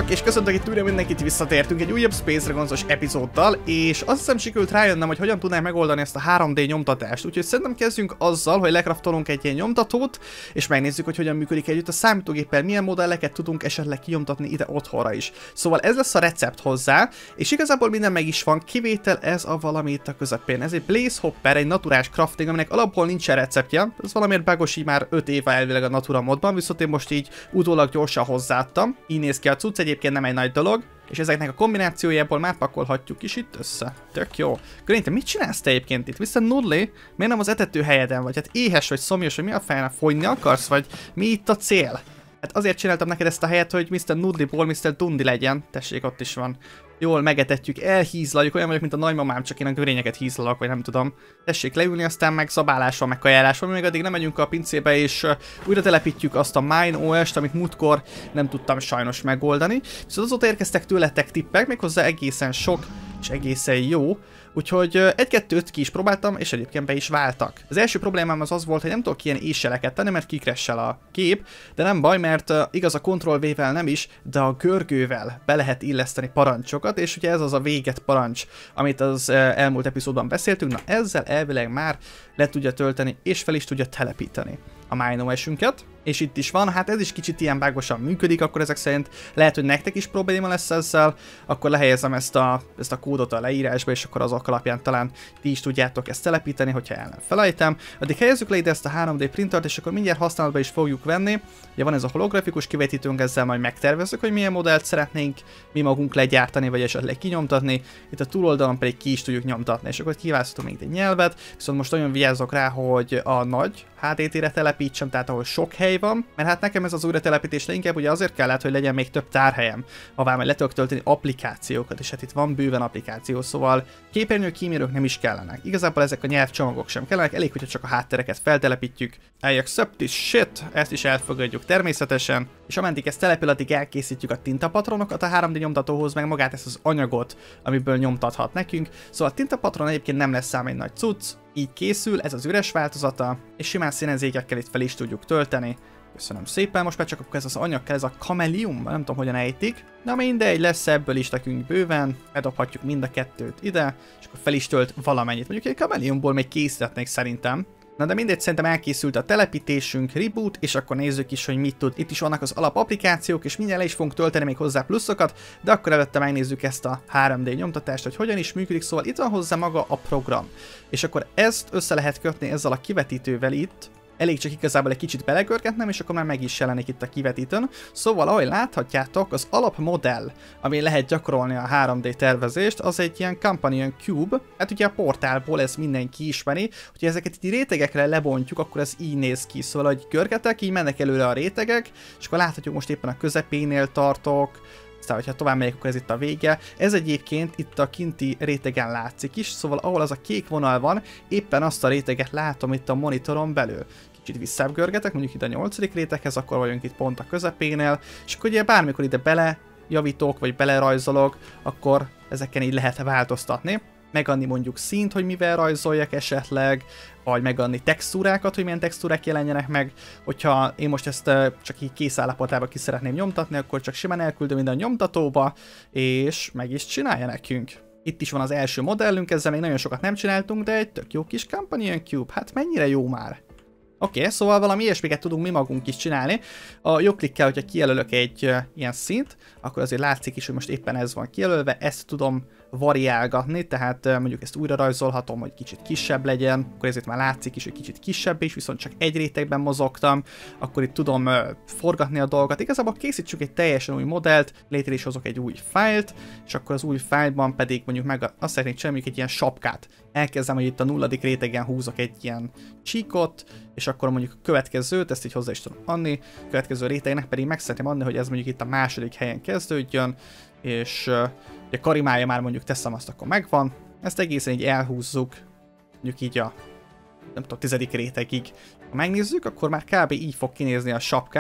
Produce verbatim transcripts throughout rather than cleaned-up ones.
Sziasztok, és köszöntök itt újra mindenkit, visszatértünk egy újabb Space Dragons-os epizóddal, és azt hiszem sikerült rájönnöm, hogy hogyan tudnánk megoldani ezt a három dé nyomtatást, úgyhogy szerintem kezdjünk azzal, hogy lekraftolunk egy ilyen nyomtatót, és megnézzük, hogy hogyan működik együtt a számítógéppel, milyen modelleket tudunk esetleg kinyomtatni ide otthonra is. Szóval ez lesz a recept hozzá, és igazából minden meg is van, kivétel ez a valami itt a közepén. Ez egy Blaze Hopper, egy naturás crafting, aminek alapból nincsen receptje, ez valamiért Bagosi már öt éve elvileg a Natura modban, viszont én most így utólag gyorsan hozzáadtam. Így néz ki a cucc, egyébként nem egy nagy dolog, és ezeknek a kombinációjából már pakolhatjuk is itt össze. Tök jó. Green, te mit csinálsz te egyébként itt? Viszont Nudli, miért nem az etető helyeden vagy? Hát éhes vagy, szomjas, hogy mi a fejnek, fogyni akarsz, vagy mi itt a cél? Hát azért csináltam neked ezt a helyet, hogy miszter Nudliból miszter Dundi legyen. Tessék, ott is van. Jól megetetjük, elhízlaljuk, olyan vagyok, mint a nagymamám, csak én a görényeket hízlalak, vagy nem tudom. Tessék leülni, aztán meg szabálás van, meg kajálás van, még addig nem megyünk a pincébe, és uh, újra telepítjük azt a Mine o es-t, amit múltkor nem tudtam sajnos megoldani. Viszont azóta érkeztek tőletek tippek, méghozzá egészen sok, és egészen jó. Úgyhogy egy-kettőt ki is próbáltam, és egyébként be is váltak. Az első problémám az az volt, hogy nem tudok ilyen éseleket tenni, mert kikressel a kép, de nem baj, mert uh, igaz a Ctrl V-vel nem is, de a görgővel be lehet illeszteni parancsokat, és ugye ez az a véget parancs, amit az uh, elmúlt epizódban beszéltünk, na ezzel elvileg már le tudja tölteni, és fel is tudja telepíteni a Mine o es-ünket. És itt is van, hát ez is kicsit ilyen bágosan működik, akkor ezek szerint lehet, hogy nektek is probléma lesz ezzel, akkor lehelyezem ezt a, ezt a kódot a leírásba, és akkor azok alapján talán ti is tudjátok ezt telepíteni, hogyha el nem felejtem. Addig helyezzük le ide ezt a három dé printert, és akkor mindjárt használatba is fogjuk venni. Ugye van ez a holografikus kivetítőnk, ezzel majd megtervezzük, hogy milyen modellt szeretnénk mi magunk legyártani, vagy esetleg kinyomtatni. Itt a túloldalon pedig ki is tudjuk nyomtatni, és akkor kiválasztunk még egy nyelvet, viszont most nagyon vigyázzok rá, hogy a nagy há dé té-re telepítsem, tehát ahol sok hely van, mert hát nekem ez az újratelepítés inkább ugye azért kellett, hogy legyen még több tárhelyem, ahová majd le tudok tölteni applikációkat, és hát itt van bőven applikáció, szóval képernyő kímérők nem is kellenek. Igazából ezek a nyelvcsomagok sem kellenek, elég, hogyha csak a háttereket feltelepítjük. I accept this shit, ezt is elfogadjuk természetesen, és ameddig ezt települ, addig elkészítjük a tintapatronokat a három dé nyomtatóhoz, meg magát ezt az anyagot, amiből nyomtathat nekünk. Szóval a tintapatron egyébként nem lesz szám egy nagy cucc, így készül, ez az üres változata, és simán színezékekkel itt fel is tudjuk tölteni. Köszönöm szépen, most már csak akkor ez az anyag kell, ez a kamelium, nem tudom hogyan ejtik. Na mindegy, lesz ebből is nekünk bőven, bedobhatjuk mind a kettőt ide, és akkor fel is tölt valamennyit. Mondjuk egy kameliumból még készíthetnék szerintem. Na de mindegy, szerintem elkészült a telepítésünk, reboot, és akkor nézzük is, hogy mit tud. Itt is vannak az alapapplikációk, és mindjárt le is fogunk tölteni még hozzá pluszokat, de akkor előtte megnézzük ezt a három dé nyomtatást, hogy hogyan is működik, szóval itt van hozzá maga a program. És akkor ezt össze lehet kötni ezzel a kivetítővel itt. Elég csak igazából egy kicsit belegörgetnem, és akkor már meg is jelenik itt a kivetítőn. Szóval, ahogy láthatjátok, az alapmodell, ami lehet gyakorolni a három dé tervezést, az egy ilyen Companion Cube. Hát ugye a portálból ez mindenki ismeri, hogyha ezeket így rétegekre lebontjuk, akkor ez így néz ki. Szóval, hogy görgetek, így mennek előre a rétegek, és akkor láthatjuk, most éppen a közepénél tartok. Aztán, hogyha tovább megyek, akkor ez itt a vége. Ez egyébként itt a kinti rétegen látszik is, szóval ahol az a kék vonal van, éppen azt a réteget látom itt a monitoron belül. Kicsit visszább görgetek, mondjuk itt a nyolcadik réteghez, akkor vagyunk itt pont a közepénél, és akkor ugye bármikor ide bele javítok, vagy belerajzolok, akkor ezeken így lehet változtatni. Megadni mondjuk színt, hogy mivel rajzoljak esetleg, vagy megadni textúrákat, hogy milyen textúrák jelenjenek meg. Hogyha én most ezt csak így kész állapotában ki szeretném nyomtatni, akkor csak simán elküldöm minden a nyomtatóba, és meg is csinálja nekünk. Itt is van az első modellünk, ezzel még nagyon sokat nem csináltunk, de egy tök jó kis Companion Cube, hát mennyire jó már. Oké, okay, szóval valami ilyesmiket tudunk mi magunk is csinálni. A jobb klikkel, hogyha kijelölök egy uh, ilyen szint, akkor azért látszik is, hogy most éppen ez van kijelölve, ezt tudom variálgatni, tehát uh, mondjuk ezt újra rajzolhatom, hogy kicsit kisebb legyen, akkor ezért már látszik is, hogy kicsit kisebb is, viszont csak egy rétegben mozogtam, akkor itt tudom uh, forgatni a dolgot. Igazából készítsük egy teljesen új modellt, létre is hozok egy új fájlt, és akkor az új fájlban pedig mondjuk meg azt szeretnék csinálni egy ilyen sapkát. Elkezdem, hogy itt a nulladik rétegen húzok egy ilyen csíkot, és akkor mondjuk a következőt, ezt így hozzá is tudom adni, a következő rétegnek pedig meg szeretném adni, hogy ez mondjuk itt a második helyen kezdődjön, és uh, a karimája már mondjuk teszem azt, akkor megvan. Ezt egészen így elhúzzuk, mondjuk így a nem tudom, tizedik rétegig. Ha megnézzük, akkor már kb. Így fog kinézni a sapkánk.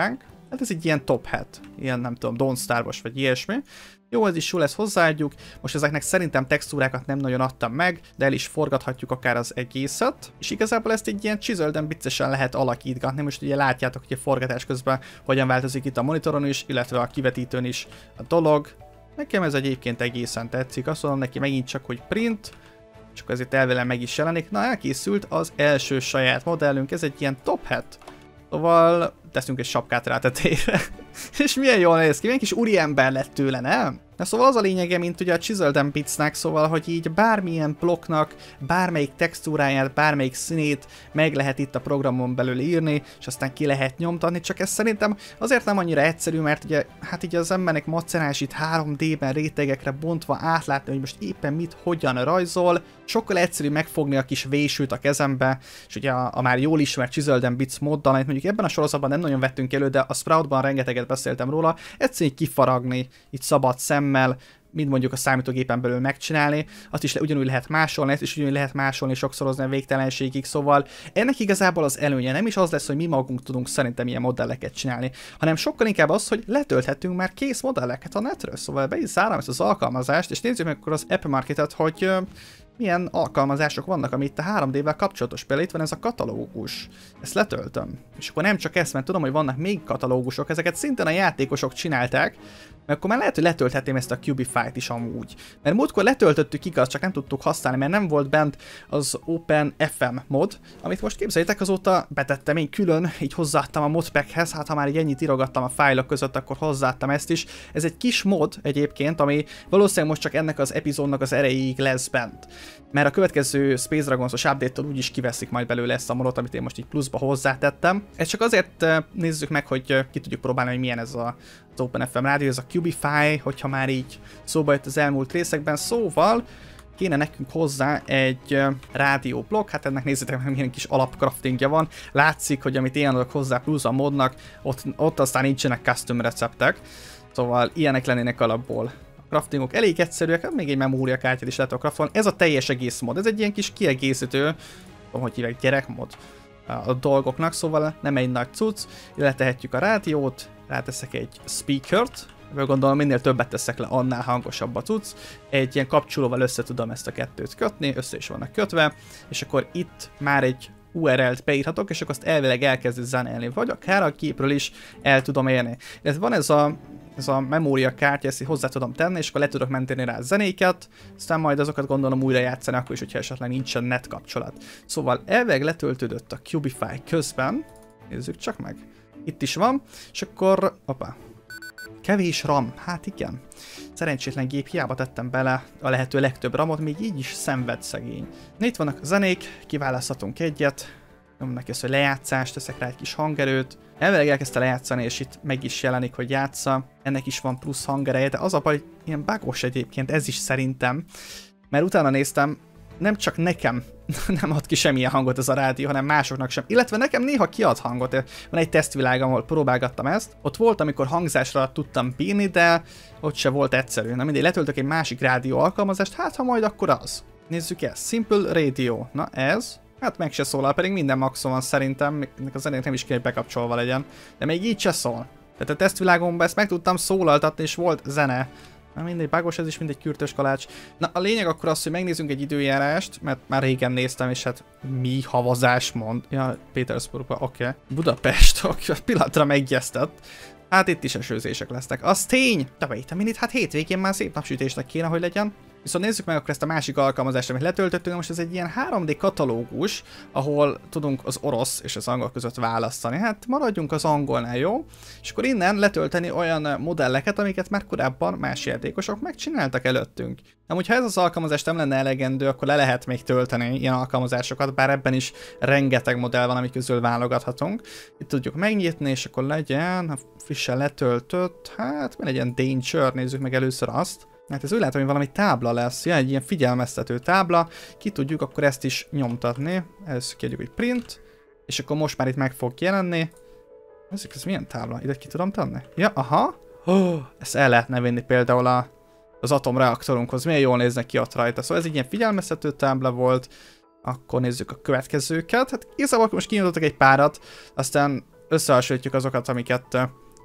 Hát ez egy ilyen top hat, ilyen nem tudom, Don't Starve-os vagy ilyesmi. Jó, ez is jó lesz, hozzáadjuk. Most ezeknek szerintem textúrákat nem nagyon adtam meg, de el is forgathatjuk akár az egészet. És igazából ezt egy ilyen chiseled and bitsesen lehet alakítgatni. Most ugye látjátok, hogy a forgatás közben hogyan változik itt a monitoron is, illetve a kivetítőn is a dolog. Nekem ez egyébként egészen tetszik. Azt mondom neki megint csak, hogy print, és akkor ezért elvélem meg is jelenik. Na, elkészült az első saját modellünk, ez egy ilyen top hat. Szóval teszünk egy sapkát rá tetejére. És milyen jól néz ki, milyen kis úriember lett tőle, nem? Na szóval az a lényege, mint ugye a Chiseled and Bitsnek, szóval, hogy így bármilyen blokknak, bármelyik textúráját, bármelyik színét meg lehet itt a programon belül írni, és aztán ki lehet nyomtatni, csak ez szerintem azért nem annyira egyszerű, mert ugye, hát így az embernek macerás itt három dé-ben rétegekre bontva átlátni, hogy most éppen mit, hogyan rajzol, sokkal egyszerű megfogni a kis vésűt a kezembe, és ugye a, a már jól ismert Chiseled and Bits moddal, amit mondjuk ebben a sorozatban nem nagyon vettünk elő, de a Sproutban rengeteget beszéltem róla, egyszerűen kifaragni, itt szabad szemmel, mint mondjuk a számítógépen belül megcsinálni, azt is le, ugyanúgy lehet másolni, ezt is ugyanúgy lehet másolni, sokszorozni a végtelenségig, szóval ennek igazából az előnye nem is az lesz, hogy mi magunk tudunk szerintem ilyen modelleket csinálni, hanem sokkal inkább az, hogy letölthetünk már kész modelleket a netről, szóval be is zárom ezt az alkalmazást, és nézzük meg akkor az App Marketet, hogy uh, milyen alkalmazások vannak, ami itt a három dé-vel kapcsolatos. Például itt van ez a katalógus. Ezt letöltöm. És akkor nem csak ezt, mert tudom, hogy vannak még katalógusok, ezeket szintén a játékosok csinálták, mert akkor már lehet, hogy letölthetném ezt a Cubify-t is amúgy. Mert múltkor letöltöttük, igaz, csak nem tudtuk használni, mert nem volt bent az Open ef em mod, amit most képzeljétek, azóta betettem én külön, így hozzáadtam a modpackhez, hát ha már így ennyit írogattam a fájlok között, akkor hozzáadtam ezt is. Ez egy kis mod egyébként, ami valószínűleg most csak ennek az epizódnak az erejéig lesz bent. Mert a következő Space Dragons-os update-től úgyis kiveszik majd belőle ezt a modot, amit én most így pluszba hozzátettem. Ez csak azért nézzük meg, hogy ki tudjuk próbálni, hogy milyen ez a az Open ef em rádió, ez a Cubify, hogyha már így szóba jött az elmúlt részekben, szóval kéne nekünk hozzá egy uh, rádióblokk, hát ennek nézzétek meg, milyen kis alapcraftingja van, látszik, hogy amit én adok hozzá plusz a modnak, ott, ott aztán nincsenek custom receptek, szóval ilyenek lennének alapból. A craftingok elég egyszerűek, hát még egy memóriakártyát is lehet a craftolni, ez a teljes egész mod, ez egy ilyen kis kiegészítő, hogy hívják, gyerekmod a dolgoknak, szóval nem egy nagy cucc, letehetjük a rádiót, ráteszek egy speakert, ebből gondolom minél többet teszek le, annál hangosabb a cucc. Egy ilyen kapcsolóval össze tudom ezt a kettőt kötni, össze is vannak kötve, és akkor itt már egy u er el-t beírhatok, és akkor azt elvileg elkezdi zenélni, vagy akár a képről is el tudom élni. Ez van ez a, ez a memóriakártya, ezt hozzá tudom tenni, és akkor le tudok menteni rá zenéket, aztán majd azokat gondolom újra játszani, akkor is, hogyha esetleg nincsen net kapcsolat. Szóval elvileg letöltődött a Cubify közben, nézzük csak meg. Itt is van, és akkor, opa, kevés RAM, hát igen. Szerencsétlen gép, hiába tettem bele a lehető legtöbb ramot, még így is szenved szegény. Na, itt vannak a zenék, kiválaszthatunk egyet, nyomom neki azt, hogy lejátszást, teszek rá egy kis hangerőt. Elvileg elkezdte lejátszani, és itt meg is jelenik, hogy játsza. Ennek is van plusz hangereje, de az a baj, ilyen bugos egyébként, ez is szerintem. Mert utána néztem, nem csak nekem nem ad ki semmilyen hangot ez a rádió, hanem másoknak sem. Illetve nekem néha kiad hangot. Van egy tesztvilág, ahol próbálgattam ezt. Ott volt, amikor hangzásra tudtam bírni, de ott se volt egyszerű. Na mindegy, letöltök egy másik rádió alkalmazást, hát ha majd akkor az. Nézzük ezt. Simple Radio. Na ez. Hát meg se szólal, pedig minden maxon van szerintem. A zenének nem is kell, hogy bekapcsolva legyen. De még így se szól. Tehát a tesztvilágomban ezt meg tudtam szólaltatni, és volt zene. Na mindegy, bugos ez is, mindegy kürtös kalács. Na a lényeg akkor az, hogy megnézzünk egy időjárást, mert már régen néztem, és hát mi havazás mond. Ja, Petersburgba, oké. Okay. Budapest, oké, okay. Pillanatra megjesztett. Hát itt is esőzések lesznek. Az tény! De wait a minute, hát hétvégén már szép napsütésnek kéne, hogy legyen. Viszont nézzük meg akkor ezt a másik alkalmazást, amit letöltöttünk, most ez egy ilyen három dé katalógus, ahol tudunk az orosz és az angol között választani. Hát maradjunk az angolnál, jó? És akkor innen letölteni olyan modelleket, amiket már korábban más játékosok megcsináltak előttünk. Amúgy ha ez az alkalmazás nem lenne elegendő, akkor le lehet még tölteni ilyen alkalmazásokat, bár ebben is rengeteg modell van, amik közül válogathatunk. Itt tudjuk megnyitni, és akkor legyen, ha frissen letöltött, hát mi legyen Danger, nézzük meg először azt. Hát ez úgy látom, hogy valami tábla lesz, ja, egy ilyen figyelmeztető tábla, ki tudjuk akkor ezt is nyomtatni, először kérjük, hogy print, és akkor most már itt meg fog jelenni. Nézzük, ez milyen tábla, ide ki tudom tenni? Ja, aha, oh, ezt el lehetne vinni például a, az atomreaktorunkhoz, milyen jól néznek ki ott rajta, szóval ez egy ilyen figyelmeztető tábla volt, akkor nézzük a következőket, hát igazából most kinyitottak egy párat, aztán összehasonlítjuk azokat, amiket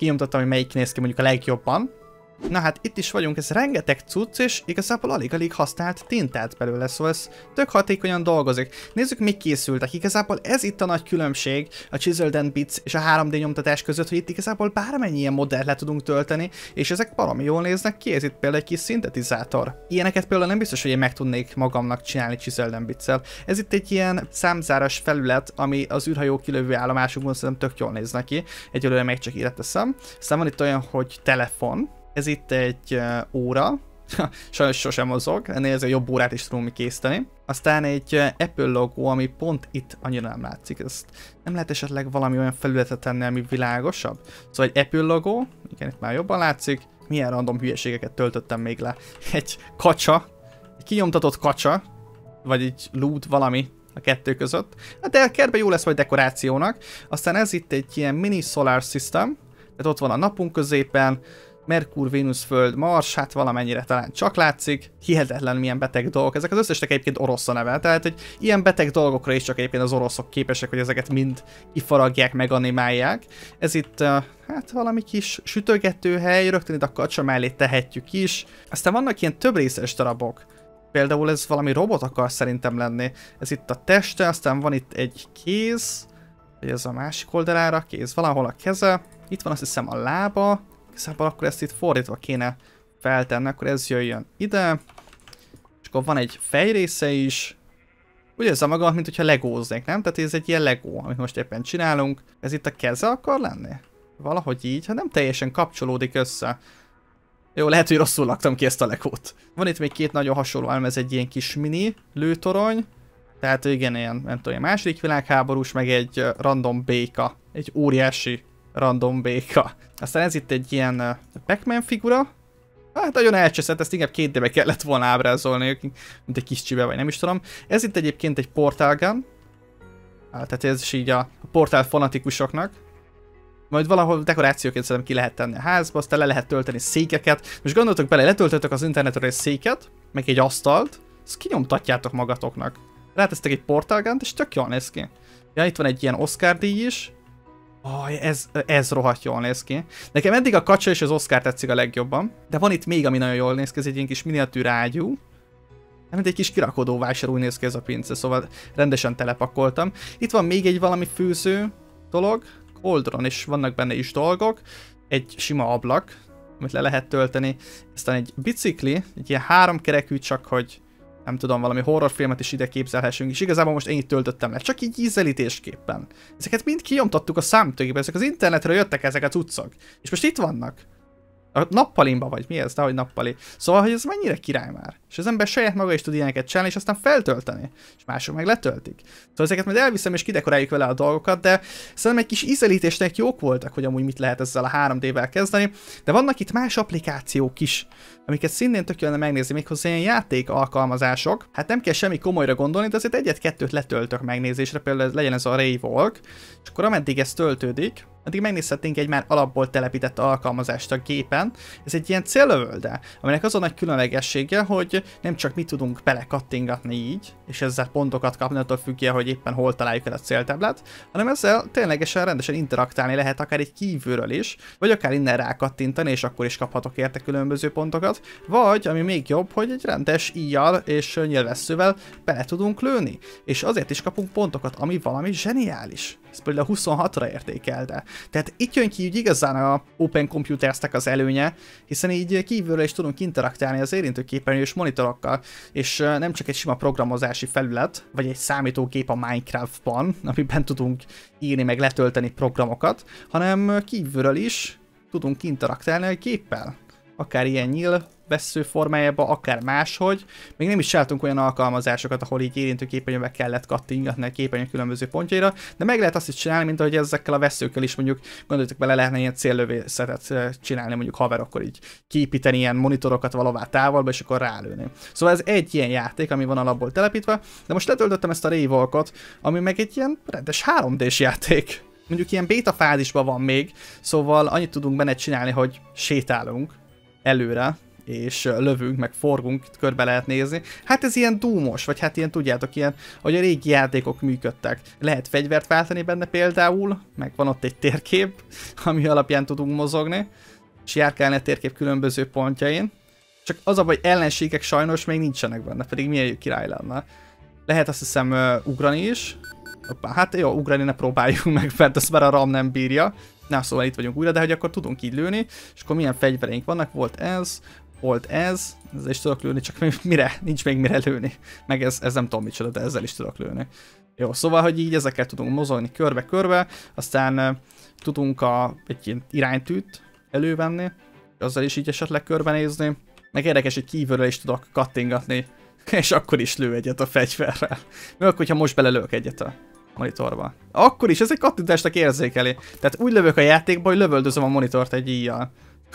kinyomtattam, hogy melyik néz ki mondjuk a legjobban. Na hát itt is vagyunk, ez rengeteg cucc, és igazából alig-alig használt tintát belőle, szóval ez tök hatékonyan dolgozik. Nézzük, mik készültek. Igazából ez itt a nagy különbség a Chiseled and Bits és a három dé nyomtatás között, hogy itt igazából bármennyi ilyen modellt le tudunk tölteni, és ezek baromi jól néznek ki, ez itt például egy kis szintetizátor. Ilyeneket például nem biztos, hogy én meg tudnék magamnak csinálni Chiseled and Bits-szel. Ez itt egy ilyen számzáras felület, ami az űrhajó kilövő állomásokban szerintem tök jól néz neki. Egyelőre még csak ide teszem. Aztán van itt olyan, hogy telefon. Ez itt egy uh, óra, sajnos sosem mozog, ennél ez a jobb órát is tudunk mi készíteni. Aztán egy uh, Apple logó, ami pont itt annyira nem látszik, ezt nem lehet esetleg valami olyan felületet tenni, ami világosabb? Szóval egy Apple logó, igen, itt már jobban látszik. Milyen random hülyeségeket töltöttem még le. Egy kacsa, egy kinyomtatott kacsa, vagy egy loot valami a kettő között. Hát de a kertben jó lesz majd dekorációnak. Aztán ez itt egy ilyen mini solar system, tehát ott van a napunk középen, Merkur, Vénusz, Föld, Mars, hát valamennyire talán csak látszik. Hihetetlen milyen beteg dolgok. Ezek az összesnek egyébként orosz a neve. Tehát, hogy ilyen beteg dolgokra is csak egyébként az oroszok képesek, hogy ezeket mind kifaragják, meganimálják. Ez itt, uh, hát valami kis sütögetőhely, rögtön itt a kacsa mellé tehetjük is. Aztán vannak ilyen több részes darabok. Például ez valami robot akar szerintem lenni. Ez itt a teste, aztán van itt egy kéz, vagy ez a másik oldalára, kéz, valahol a keze. Itt van azt hiszem a lába. Igazából akkor ezt itt fordítva kéne feltenni, akkor ez jöjjön ide. És akkor van egy fejrésze is. Úgy érzem magam, mint hogyha legóznék, nem? Tehát ez egy ilyen legó, amit most éppen csinálunk. Ez itt a keze akar lenni? Valahogy így, hát nem teljesen kapcsolódik össze. Jó, lehet, hogy rosszul laktam ki ezt a legót. Van itt még két nagyon hasonló elem, ez egy ilyen kis mini lőtorony. Tehát igen, ilyen, nem tudom, második világháborús, meg egy random béka. Egy óriási random béka. Aztán ez itt egy ilyen uh, Pac-Man figura. Hát nagyon elcseszett, ezt inkább két dé-be kellett volna ábrázolni, mint egy kis csibe, vagy nem is tudom. Ez itt egyébként egy portal gun. Hát, tehát ez is így a portál fanatikusoknak. Majd valahol dekorációként szerintem ki lehet tenni a házba, aztán le lehet tölteni székeket. Most gondoltok bele, letöltötök az internetről egy széket, meg egy asztalt, ezt kinyomtatjátok magatoknak. Rátesztek egy portal gun-t, és tök jól néz ki. Ja, itt van egy ilyen Oscar díj is. Oh, ez, ez rohadt jól néz ki. Nekem eddig a kacsa és az Oscar tetszik a legjobban. De van itt még, ami nagyon jól néz ki, ez egy ilyen kis miniatűr ágyú. Nem, mint egy kis kirakodó vásár, úgy néz ki ez a pince, szóval rendesen telepakoltam. Itt van még egy valami főző dolog, Cauldron, és vannak benne is dolgok. Egy sima ablak, amit le lehet tölteni. Aztán egy bicikli, egy ilyen háromkerekű, csak hogy nem tudom, valami horrorfilmet is ide képzelhessünk, és igazából most én itt töltöttem le, csak így ízelítésképpen. Ezeket mind kinyomtattuk a számítógépbe, ezek az internetről jöttek ezek a cuccok. És most itt vannak. A nappalimba vagy, mi ez? Dehogy nappali. Szóval, hogy ez mennyire király már. És az ember saját maga is tud ilyeneket csinálni, és aztán feltölteni. És mások meg letöltik. Szóval ezeket majd elviszem, és kidekoráljuk vele a dolgokat, de szerintem egy kis ízelítésnek jók voltak, hogy amúgy mit lehet ezzel a három dé-vel kezdeni. De vannak itt más applikációk is, amiket szintén tök jönne megnézni, méghozzá ilyen játék alkalmazások. Hát nem kell semmi komolyra gondolni, de azért egyet-kettőt letöltök megnézésre, például legyen ez a Ray Walk, és akkor ameddig ez töltődik, addig megnézhetnénk egy már alapból telepített alkalmazást a gépen. Ez egy ilyen céllövölde, aminek az a nagy különlegessége, hogy nem csak mi tudunk bele kattingatni így, és ezzel pontokat kapni, attól függően, hogy éppen hol találjuk el a céltáblát, hanem ezzel ténylegesen rendesen interaktálni lehet akár egy kívülről is, vagy akár innen rákattintani, és akkor is kaphatok érte különböző pontokat, vagy, ami még jobb, hogy egy rendes íjjal és nyilvesszővel bele tudunk lőni, és azért is kapunk pontokat, ami valami zseniális. Ez például huszonhatra értékelte. Tehát itt jön ki így igazán a Open Computers-nek az előnye, hiszen így kívülről is tudunk interaktálni az érintőképernyős monitorokkal, és nem csak egy sima programozási felület, vagy egy számítógép a Minecraftban, amiben tudunk írni meg letölteni programokat, hanem kívülről is tudunk interaktálni a géppel. Akár ilyen nyílvessző formájában, akár máshogy. Még nem is csináltunk olyan alkalmazásokat, ahol így érintőképernyővel kellett kattingatni a képernyő különböző pontjaira, de meg lehet azt is csinálni, mint ahogy ezekkel a vesszőkkel is mondjuk gondoljuk bele lehetne ilyen céllövészetet csinálni, mondjuk haverokkor így kiépíteni ilyen monitorokat valahová távolba, és akkor rálőni. Szóval ez egy ilyen játék, ami van alapból telepítve, de most letöltöttem ezt a Ray Walkot, ami meg egy ilyen rendes három dés játék. Mondjuk ilyen beta fázisban van még, szóval annyit tudunk benne csinálni, hogy sétálunk előre, és lövünk, meg forgunk, körbe lehet nézni. Hát ez ilyen dúmos, vagy hát ilyen tudjátok, ilyen, hogy a régi játékok működtek. Lehet fegyvert váltani benne például, meg van ott egy térkép, ami alapján tudunk mozogni, és járkálni a térkép különböző pontjain. Csak az a baj, hogy ellenségek sajnos még nincsenek benne, pedig milyen király lenne. Lehet azt hiszem uh, ugrani is. Hoppá, hát jó, ugrani ne próbáljuk meg, mert azt már a RAM nem bírja. Na, szóval itt vagyunk újra, de hogy akkor tudunk így lőni, és akkor milyen fegyvereink vannak, volt ez, volt ez, ezzel is tudok lőni, csak mire, nincs még mire lőni. Meg ez, ez nem tudom micsoda, de ezzel is tudok lőni. Jó, szóval, hogy így ezekkel tudunk mozogni körbe-körbe, aztán uh, tudunk a, egy ilyen iránytűt elővenni, azzal is így esetleg körbenézni. Meg érdekes, hogy kívülről is tudok kattingatni, és akkor is lő egyet a fegyverrel. Meg akkor, hogyha most belelők egyet a monitorba. Akkor is, ez egy kattintásnak érzékeli. Tehát úgy lövök a játékba, hogy lövöldözöm a monitort egy íjjal.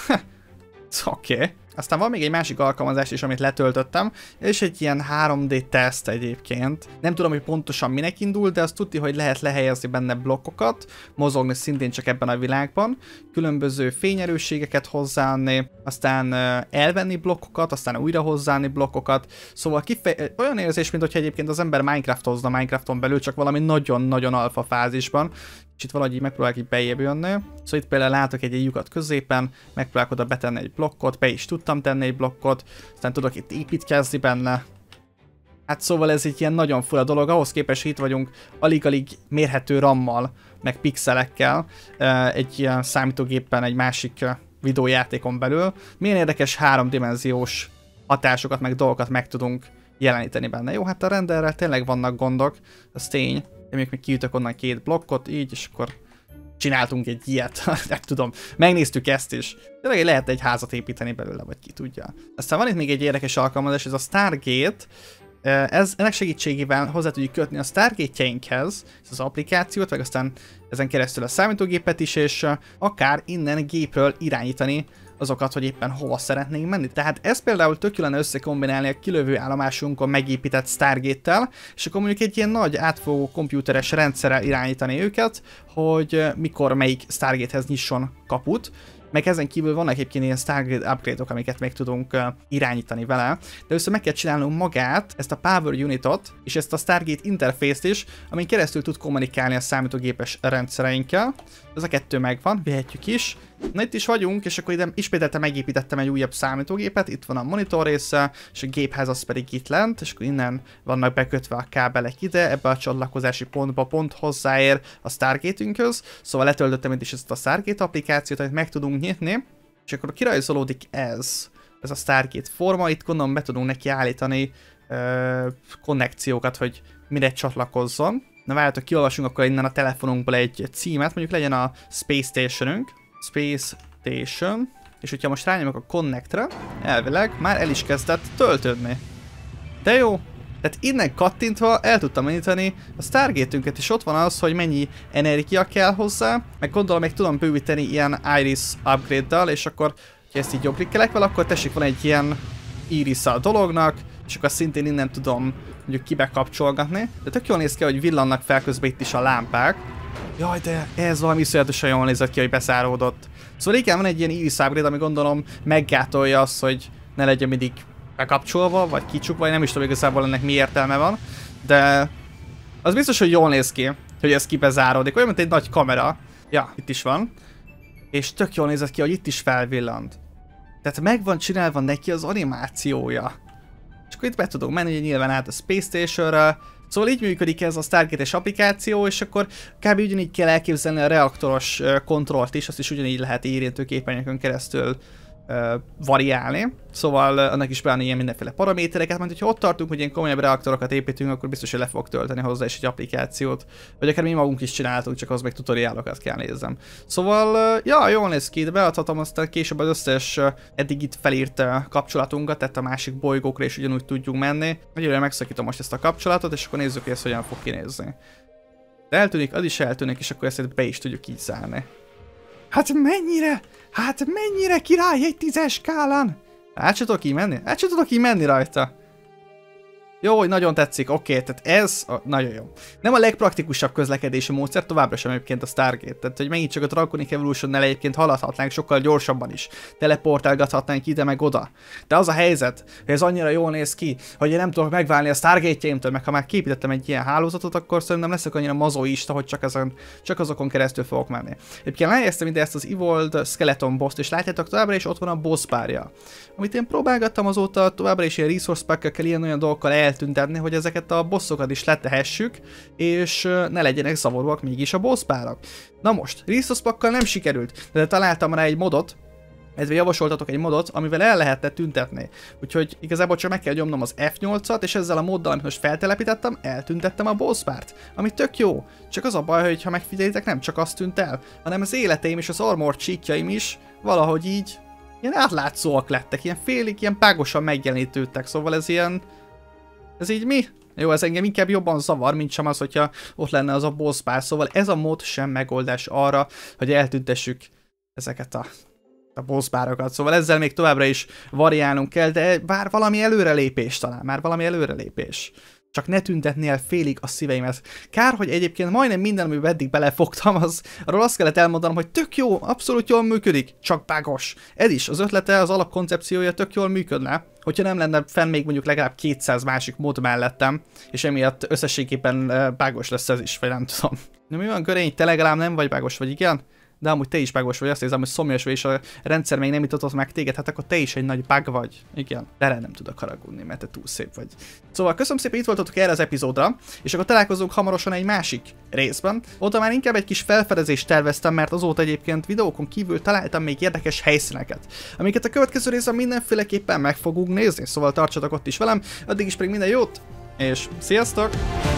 Oké. Okay. Aztán van még egy másik alkalmazás is, amit letöltöttem, és egy ilyen három dé teszt egyébként. Nem tudom, hogy pontosan minek indul, de azt tudja, hogy lehet lehelyezni benne blokkokat, mozogni szintén csak ebben a világban, különböző fényerősségeket hozzáadni, aztán elvenni blokkokat, aztán újra hozzáadni blokkokat. Szóval kifej... olyan érzés, mint hogyha egyébként az ember Minecraftozna Minecrafton belül, csak valami nagyon-nagyon alfa fázisban. És itt valahogy így megpróbálok így bejjebb jönni. Szóval itt például látok egy lyukat középen, megpróbálok oda betenni egy blokkot, be is tudtam tenni egy blokkot, aztán tudok itt építkezni benne. Hát szóval ez egy ilyen nagyon fura dolog, ahhoz képest itt vagyunk alig-alig mérhető rammal, meg pixelekkel egy ilyen számítógépen, egy másik videójátékon belül. Milyen érdekes háromdimenziós hatásokat, meg dolgokat meg tudunk jeleníteni benne. Jó, hát a renderrel tényleg vannak gondok, az tény. De még kiütök onnan két blokkot, így, és akkor csináltunk egy ilyet. Nem tudom, megnéztük ezt is. Tényleg lehet egy házat építeni belőle, vagy ki tudja. Aztán van itt még egy érdekes alkalmazás, ez a Stargate. Ez, ennek segítségével hozzá tudjuk kötni a Stargate-jeinkhez, ez az applikációt, meg aztán ezen keresztül a számítógépet is, és akár innen gépről irányítani azokat, hogy éppen hova szeretnénk menni. Tehát ez például tök jól lenne összekombinálni a kilövő állomásunkon megépített Stargate-tel, és akkor mondjuk egy ilyen nagy átfogó komputeres rendszerrel irányítani őket, hogy mikor melyik Stargate-hez nyisson kaput. Meg ezen kívül vannak egyébként ilyen Stargate upgrade-ok, amiket meg tudunk uh, irányítani vele, de össze meg kell csinálnunk magát, ezt a Power Unitot, és ezt a Stargate interfészt is, amin keresztül tud kommunikálni a számítógépes rendszereinkkel. Ez a kettő megvan, vihetjük is. Na itt is vagyunk, és akkor ide ismételten megépítettem egy újabb számítógépet, itt van a monitor része, és a gépház az pedig itt lent, és akkor innen vannak bekötve a kábelek ide, ebbe a csatlakozási pontba pont hozzáér a Stargate-ünkhöz, szóval letöltöttem itt is ezt a Stargate applikációt, amit meg tudunk nyitni, és akkor kirajzolódik ez, ez a Stargate forma, itt gondolom be tudunk neki állítani ö, konnekciókat, hogy mire csatlakozzon. Na várjátok, kiolvasunk akkor innen a telefonunkból egy címet, mondjuk legyen a Space Stationünk. Space Station. És hogyha most rányomok a Connect-re, elvileg már el is kezdett töltődni. De jó! Tehát innen kattintva el tudtam indítani a Stargate-ünket, és ott van az, hogy mennyi energia kell hozzá, meg gondolom még tudom bővíteni ilyen Iris upgrade-dal, és akkor, ha ezt így jobb klikkelek vele, akkor tessék, van egy ilyen iris a dolognak, és akkor szintén innen tudom mondjuk kibekapcsolgatni. De tök jól néz ki, hogy villannak fel közben itt is a lámpák. Jaj, de ez valami iszonyatosan jól nézett ki, hogy beszáródott. Szóval igen, van egy ilyen iris upgrade, ami gondolom meggátolja azt, hogy ne legyen mindig bekapcsolva, vagy kicsukva, vagy nem is tudom igazából ennek mi értelme van. De az biztos, hogy jól néz ki, hogy ez kibezáródik. Olyan, mint egy nagy kamera. Ja, itt is van. És tök jól nézett ki, hogy itt is felvillant. Tehát meg van csinálva neki az animációja. És akkor itt be tudunk menni, hogy nyilván át a Space Station-re. Szóval így működik ez a Stargate-es applikáció, és akkor kb. Ugyanígy kell elképzelni a reaktoros kontrollt is, azt is ugyanígy lehet érintőképernyőkön keresztül uh, variálni. Szóval uh, annak is beállni ilyen mindenféle paramétereket, mert hogyha ott tartunk, hogy ilyen komolyabb reaktorokat építünk, akkor biztos, hogy le fog tölteni hozzá is egy applikációt. Vagy akár mi magunk is csináltunk, csak az meg tutoriálokat kell nézzem. Szóval, uh, ja, jól néz ki, de beadhatom aztán később az összes uh, eddig itt felírt uh, kapcsolatunkat, tehát a másik bolygókra is ugyanúgy tudjunk menni. Egyelőre megszakítom most ezt a kapcsolatot, és akkor nézzük, hogy ez hogyan fog kinézni. De eltűnik, az is eltűnik, és akkor ezt be is tudjuk így zárni. Hát mennyire? Hát mennyire király egy tízes skálán? Át se tudok így menni? Át se tudok így menni rajta. Jó, hogy nagyon tetszik, oké, okay, tehát ez a, nagyon jó. Nem a legpraktikusabb közlekedési módszer, továbbra sem egyébként a Stargate. Tehát, hogy megint csak a Draconic Evolution-nel egyébként haladhatnánk sokkal gyorsabban is. Teleportálgathatnánk ide meg oda. De az a helyzet, hogy ez annyira jól néz ki, hogy én nem tudok megválni a Stargate-jeimtől, meg ha már képítettem egy ilyen hálózatot, akkor szerintem leszek annyira mazoista, hogy csak, ezen, csak azokon keresztül fogok menni. Egyébként lehelyeztem ide ezt az Evolved Skeleton Boss-t, és látjátok, továbbra is ott van a boss párja. Amit én próbálgattam azóta, továbbra is ilyen resource pack-ekkel, ilyen olyan dolgokkal eltüntetni, hogy ezeket a bossokat is letehessük, és ne legyenek zavaróak mégis a boss párak. Na most, resource pack-kal nem sikerült, de találtam rá egy modot, ezzel javasoltatok egy modot, amivel el lehetne tüntetni. Úgyhogy igazából csak meg kell nyomnom az F nyolcat, és ezzel a moddal, amit most feltelepítettem, eltüntettem a boss párt. Ami tök jó. Csak az a baj, hogy ha megfigyelitek, nem csak azt tűnt el, hanem az életeim és az armor cheatjaim is valahogy így ilyen átlátszóak lettek, ilyen félig, ilyen págosan megjelenítődtek, szóval ez ilyen... Ez így mi? Jó, ez engem inkább jobban zavar, mint sem az, hogyha ott lenne az a boss pár, szóval ez a mod sem megoldás arra, hogy eltüntessük ezeket a, a boss párokat, szóval ezzel még továbbra is variálnunk kell, de bár valami előrelépés talán, már valami előrelépés. Csak ne tüntetni el félig a szíveimet. Kár, hogy egyébként majdnem minden, amiben eddig belefogtam, az, arról azt kellett elmondanom, hogy tök jó, abszolút jól működik, csak bágos. Ez is, az ötlete, az alapkoncepciója tök jól működne, hogyha nem lenne fenn még mondjuk legalább kétszáz másik mod mellettem, és emiatt összességében bágos lesz ez is, vagy nem tudom. De mi van, Görény, te legalább nem vagy bágos, vagy igen? De amúgy te is bágos vagy, azt érzem, hogy szomjas vagy, és a rendszer még nem jutott meg téged, hát akkor te is egy nagy bug vagy. Igen, de erre nem tudok haragudni, mert te túl szép vagy. Szóval köszönöm szépen, itt voltatok erre az epizódra, és akkor találkozunk hamarosan egy másik részben. Oda már inkább egy kis felfedezést terveztem, mert azóta egyébként videókon kívül találtam még érdekes helyszíneket, amiket a következő részben mindenféleképpen meg fogunk nézni, szóval tartsatok ott is velem, addig is pedig minden jót, és sziasztok!